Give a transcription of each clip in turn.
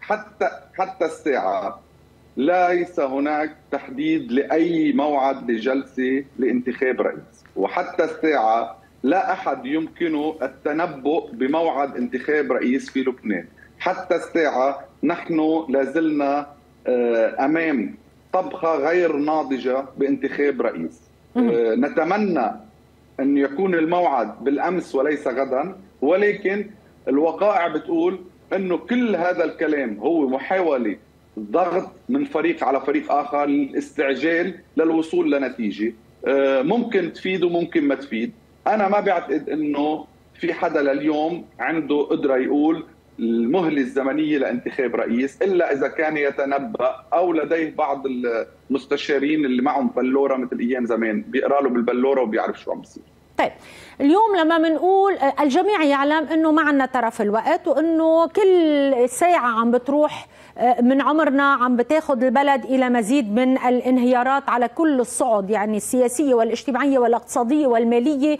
حتى الساعة ليس هناك تحديد لأي موعد لجلسة لانتخاب رئيس، وحتى الساعة لا أحد يمكنه التنبؤ بموعد انتخاب رئيس في لبنان. حتى الساعة نحن لازلنا أمام طبخة غير ناضجة بانتخاب رئيس. نتمنى أن يكون الموعد بالأمس وليس غدا، ولكن الوقائع بتقول أنه كل هذا الكلام هو محاولة ضغط من فريق على فريق آخر للاستعجال للوصول لنتيجة ممكن تفيد وممكن ما تفيد. أنا ما بعتقد أنه في حدا لليوم عنده قدرة يقول المهلة الزمنية لانتخاب رئيس، إلا إذا كان يتنبأ أو لديه بعض المستشارين اللي معهم بلورة مثل أيام زمان بيقرأ له بالبلورة وبيعرف شو عم بيصير. طيب اليوم لما بنقول الجميع يعلم انه ما عندنا ترف الوقت، وانه كل ساعه عم بتروح من عمرنا عم بتاخذ البلد الى مزيد من الانهيارات على كل الصعد، يعني السياسيه والاجتماعيه والاقتصاديه والماليه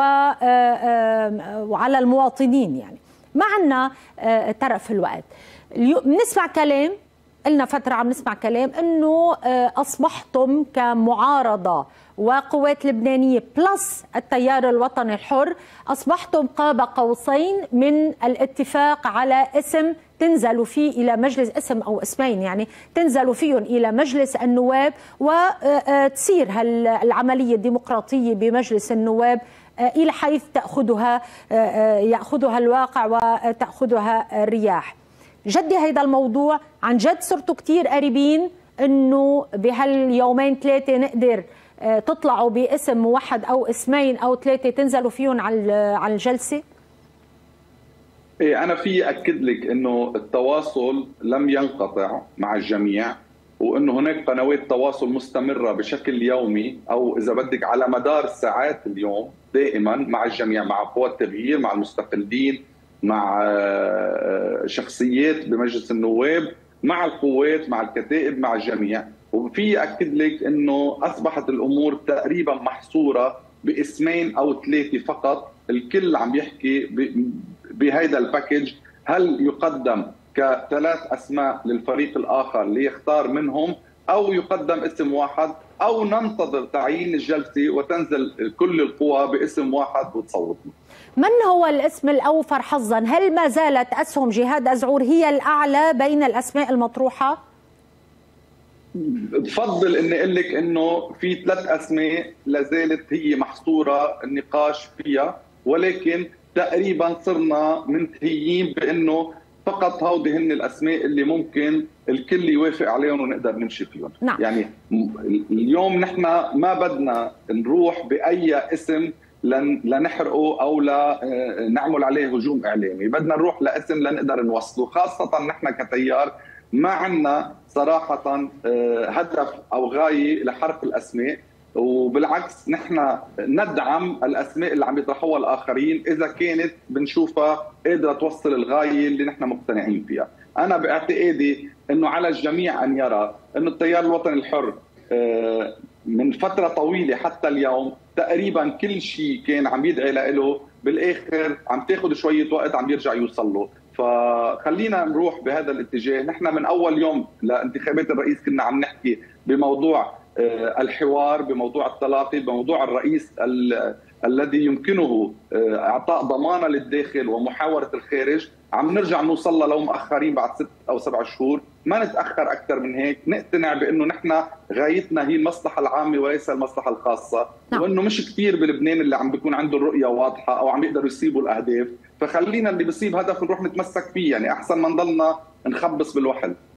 وعلى المواطنين. يعني ما عندنا ترف الوقت. بنسمع كلام، قلنا فتره عم نسمع كلام انه اصبحتم كمعارضه وقوات لبنانية بلس التيار الوطني الحر أصبحتم قاب قوسين من الاتفاق على اسم تنزلوا فيه إلى مجلس، اسم أو اسمين يعني تنزلوا فيهم إلى مجلس النواب وتسير العملية الديمقراطية بمجلس النواب إلى حيث يأخذها الواقع وتأخذها الرياح. جدي هيدا الموضوع عن جد صرتوا كتير قريبين انه بهاليومين ثلاثه نقدر تطلعوا باسم موحد او اسمين او ثلاثه تنزلوا فيهم على الجلسه؟ ايه، انا في اكد لك انه التواصل لم ينقطع مع الجميع، وانه هناك قنوات تواصل مستمره بشكل يومي او اذا بدك على مدار ساعات اليوم دائما مع الجميع، مع قوى التغيير، مع المستقلين، مع شخصيات بمجلس النواب، مع القوات، مع الكتائب، مع الجميع. وفي أكد لك أنه أصبحت الأمور تقريبا محصورة باسمين أو ثلاثة فقط. الكل عم يحكي بهيدا الباكج، هل يقدم كثلاث أسماء للفريق الآخر ليختار منهم، أو يقدم اسم واحد، أو ننتظر تعيين الجلسة وتنزل كل القوى باسم واحد وتصوت. من هو الاسم الأوفر حظا؟ هل ما زالت أسهم جهاد أزعور هي الأعلى بين الأسماء المطروحة؟ بفضل اني اقول لك انه في ثلاث اسماء لازالت هي محصوره النقاش فيها، ولكن تقريبا صرنا منتهيين بانه فقط هودي هن الاسماء اللي ممكن الكل يوافق عليهم ونقدر نمشي فيهم. نعم. يعني اليوم نحن ما بدنا نروح باي اسم لنحرقه او لنعمل عليه هجوم اعلامي، بدنا نروح لاسم لنقدر نوصله، خاصه نحن كتيار ما عندنا صراحة هدف أو غاية لحرق الأسماء، وبالعكس نحن ندعم الأسماء اللي عم يطرحوها الآخرين إذا كانت بنشوفها قادرة توصل الغاية اللي نحن مقتنعين فيها. أنا باعتقادي أنه على الجميع أن يرى أنه التيار الوطني الحر من فترة طويلة حتى اليوم تقريبا كل شيء كان عم يدعي له بالآخر عم تاخذ شوية وقت عم يرجع يوصل له. فخلينا نروح بهذا الاتجاه. نحن من اول يوم لانتخابات الرئيس كنا عم نحكي بموضوع الحوار، بموضوع التلاقي، بموضوع الرئيس الذي يمكنه اعطاء ضمانه للداخل ومحاوره الخارج. عم نرجع نوصل لو مؤخرين بعد 6 أو 7 شهور، ما نتاخر اكثر من هيك، نقتنع بانه نحن غايتنا هي المصلحه العامه وليس المصلحه الخاصه، وانه مش كثير بلبنان اللي عم بيكون عنده الرؤيه واضحه او عم يقدروا يصيبوا الاهداف، فخلينا اللي بيصيب هدف نروح نتمسك فيه، يعني احسن ما نضلنا نخبص بالوحل.